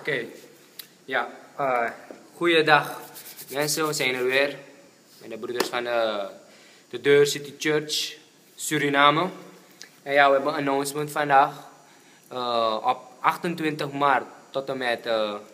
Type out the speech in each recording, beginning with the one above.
Oké. Ja, goeiedag mensen, we zijn er weer. Met de broeders van de Deur City Church, Suriname. En ja, we hebben een announcement vandaag. Op 28 maart tot en met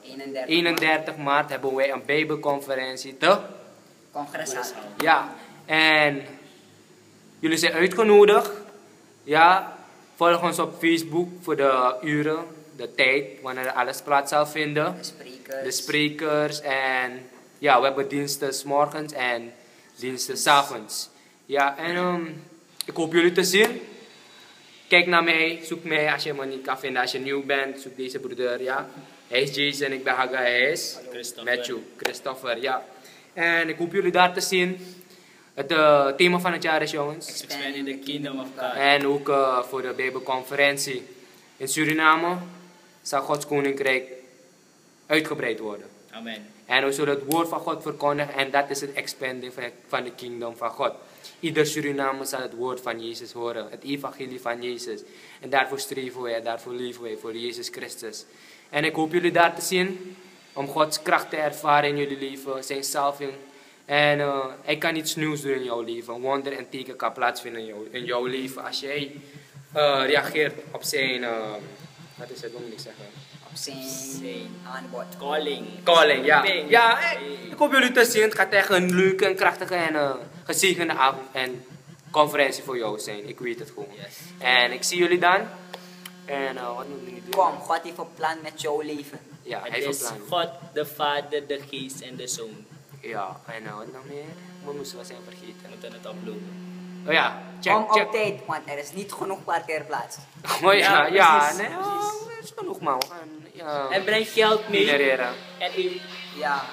31 maart hebben wij een Bijbelconferentie te Congreszaal. Ja, en jullie zijn uitgenodigd. Ja, volg ons op Facebook voor de uren, de tijd, wanneer alles plaats zal vinden. De sprekers en ja, we hebben diensten 's morgens en diensten 's avonds. Ja, en ik hoop jullie te zien. Kijk naar mij, zoek mij als je me niet kan vinden. Als je nieuw bent, zoek deze broeder, ja. Hij is Jason, ik ben Haga, hij is Matthew, Christopher, ja. En ik hoop jullie daar te zien. Het thema van het jaar is, jongens, Expanding the Kingdom of God. en ook voor de Bijbelconferentie in Suriname zal Gods Koninkrijk uitgebreid worden. Amen. En we zullen het woord van God verkondigen en dat is het expanding van de kingdom van God. Ieder Suriname zal het woord van Jezus horen, het evangelie van Jezus. En daarvoor streven wij, daarvoor leven wij, voor Jezus Christus. En ik hoop jullie daar te zien, om Gods kracht te ervaren in jullie leven, zijn salving. En hij kan iets nieuws doen in jouw leven. Een wonder en teken kan plaatsvinden in jouw leven. Als jij reageert op zijn, wat is het, moet ik zeggen? Op zijn aanbod. Calling, ja. Ja, ik hoop jullie te zien. Het gaat echt een leuke en krachtige en gezegende avond en conferentie voor jou zijn. Ik weet het gewoon. Yes. En ik zie jullie dan. En wat moet ik doen? Kom, God heeft een plan met jouw leven. Ja, hij Het heeft is een plan. God, de Vader, de Geest en de Zoon. Ja, en wat nog meer? We moesten wat zijn We vergeten. moeten het uploaden. Oh ja, check, Kom check. op tijd, want er is niet genoeg parkeerplaats. Oh ja, ja, precies, nee, precies. dat is genoeg man. We gaan, ja, En breng geld mee. genereren. En u Ja.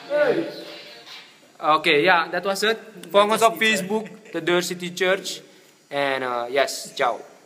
Oké, ja, dat was het. Volg ons op Facebook, de Deur City Church. En yes, ciao.